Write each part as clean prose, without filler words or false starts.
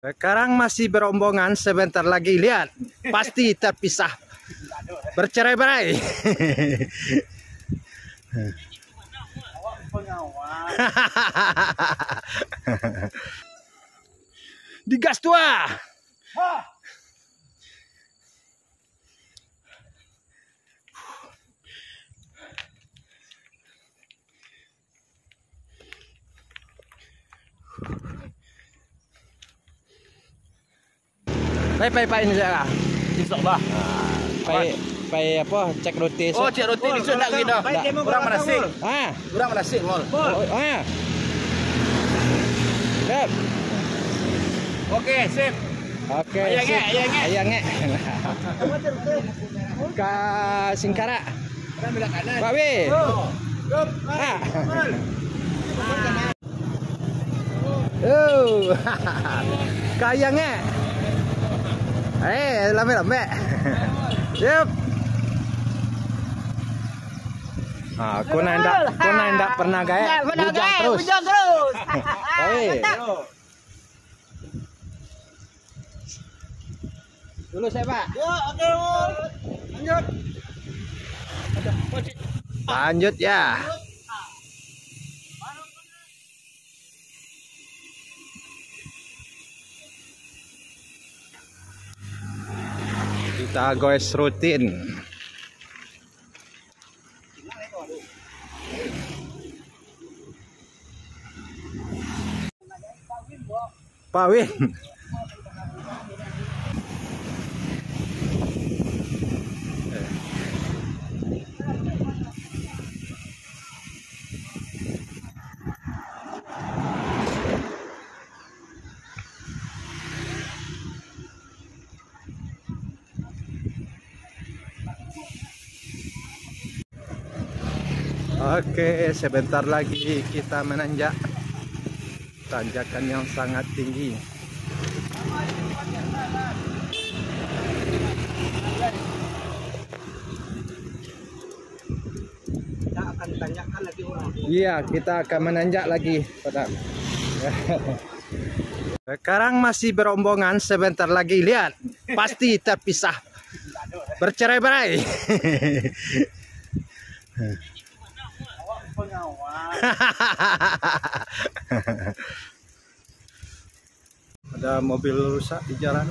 Sekarang masih berombongan, sebentar lagi lihat pasti terpisah, bercerai-berai. Digas tua. Pai ini saya. Insyaallah. Pai apa? Cek roti. Oh, cek roti di sana lagi dah. Kurang manasik. Kurang manasik mall. Sip. Okey, sip. Okey. Ayang. Ka Singkara. Belah kanan. Pak Wi. Jom. Oh. Kayangnya. Lame. Yep. Kau ndak pernah gaya. Bujang terus. Dulu saya, Pak. Ya, okey, lanjut. Lanjut ya. Kita goes rutin. Pak Win. Oke, sebentar lagi kita menanjak tanjakan yang sangat tinggi. Kita akan tanyakan lagi orang. Iya, kita akan menanjak lagi, Padang. Sekarang masih berombongan, sebentar lagi lihat pasti terpisah, bercerai-berai. Ada mobil rusak di jalan.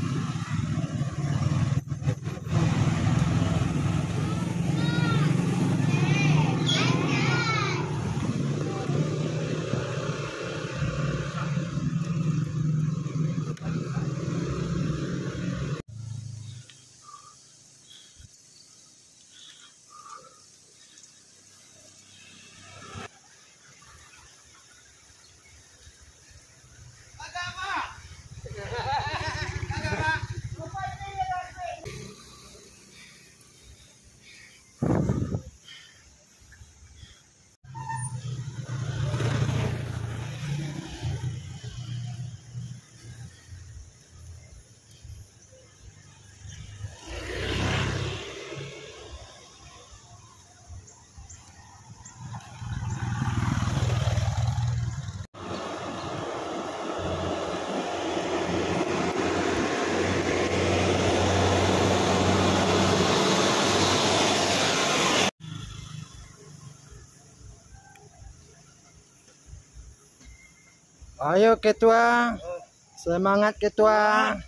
Ayo ketua, semangat ketua.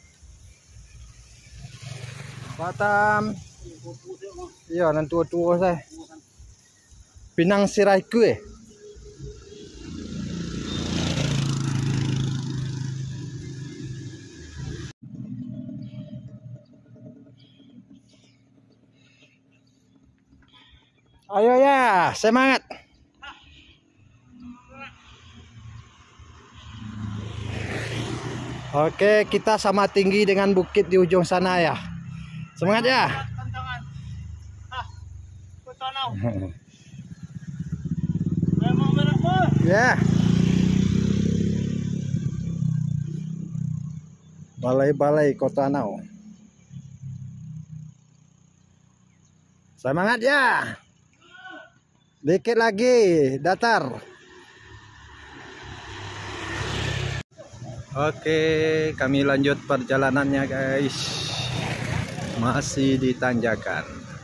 Batam. Iya, nan tua-tua saya. Pinang Siraiku . Ayo ya, semangat. Oke, kita sama tinggi dengan bukit di ujung sana ya. Semangat ya. Ya. Balai-balai Kota Nau. Semangat ya. Dikit lagi datar. Oke, kami lanjut perjalanannya guys. Masih di tanjakan.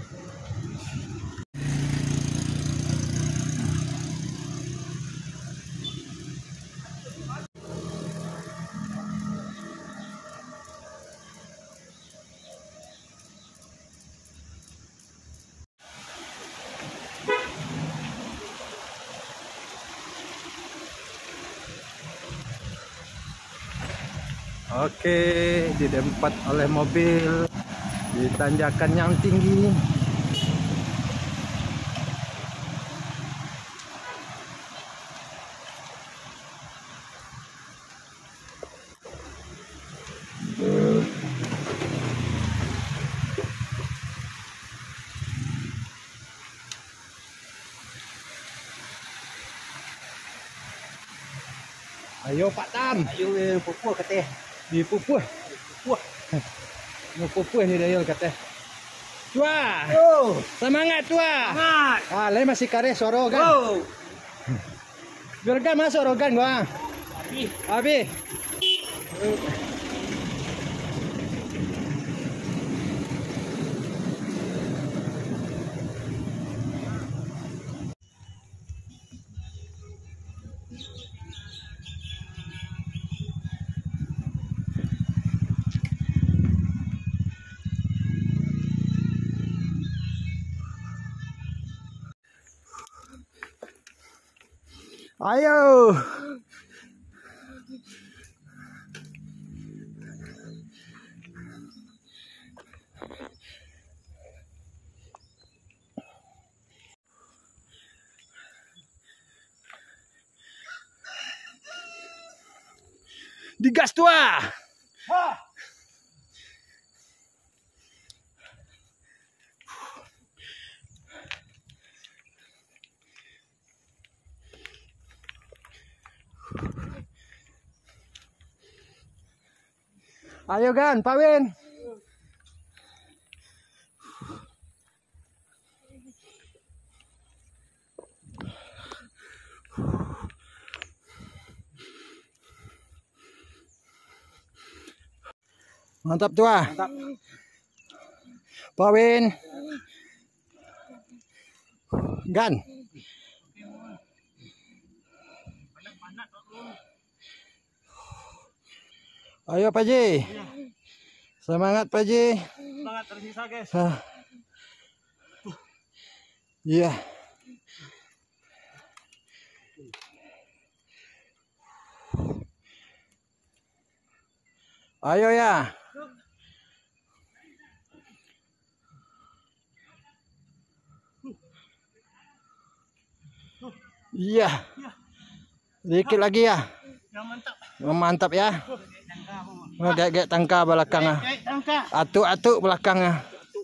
Oke, didempat oleh mobil di tanjakan yang tinggi. Ayo Pak Tam. Ayo pupuh katanya. Di pupuh. Pupuh. Mau pupuh ni dah kata. Tua. Oh, Semangat tua. semangat. Ah, lain masih kare sorogan. Oh. Juragan masuk sorogan gua. Abi. Ayo. Digas tua. Ayo Gan, Pak Win. Mantap tua. Mantap. Pak Win. Gan. Ayo Pak Ji. Semangat Pak Ji. Semangat tersisa guys. Iya. Ayo ya. Iya. Dikit lagi ya. Yang mantap. Mantap ya. Gak tangka belakangnya. Tangka. Atuk belakangnya.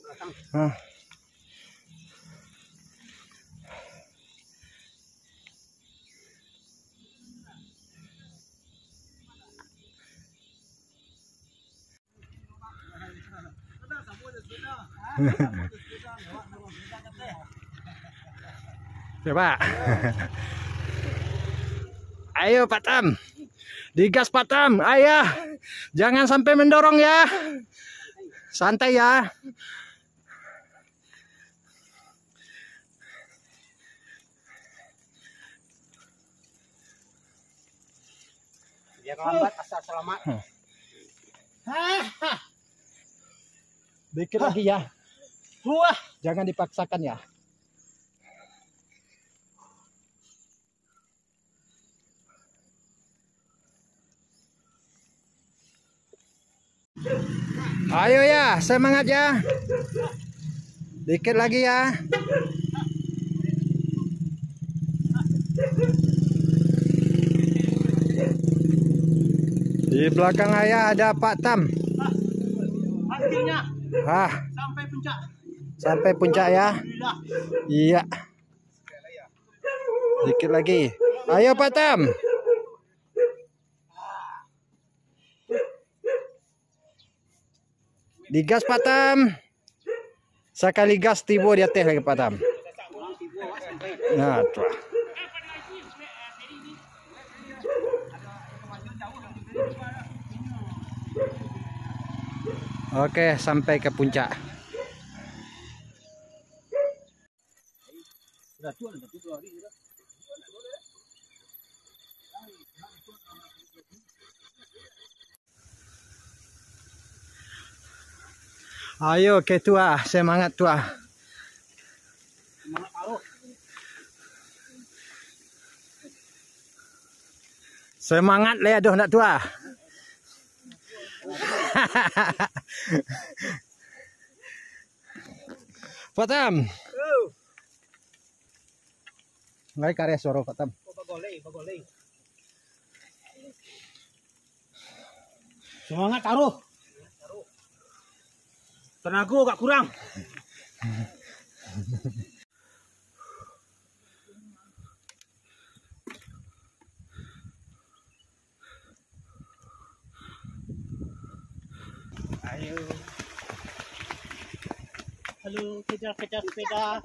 Coba. Ayo Pak Tam. Digas Pak Tam, ayah. Jangan sampai mendorong ya. Santai ya. Biar lambat asal selamat. Dikit lagi ya. Wah, Jangan dipaksakan ya. Ayo ya, semangat ya. Dikit lagi ya. Di belakang ayah ada Pak Tam. akhirnya sampai puncak. Sampai puncak ya. Alhamdulillah. Iya. Dikit lagi. Ayo Pak Tam. Digas Pak Tam. Sekali gas tiba di atas lagi Pak Tam. Nah, tuh. Oke, sampai ke puncak. Ayo ke tua, semangat tua. Semangat le, aduh nak tua. Patam. Ngai karya soro Patam. Semangat taruh. Tenaga agak kurang. Ayo. Halo, kejar-kejar sepeda.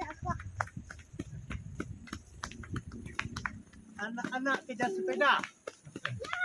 Anak-anak kejar sepeda.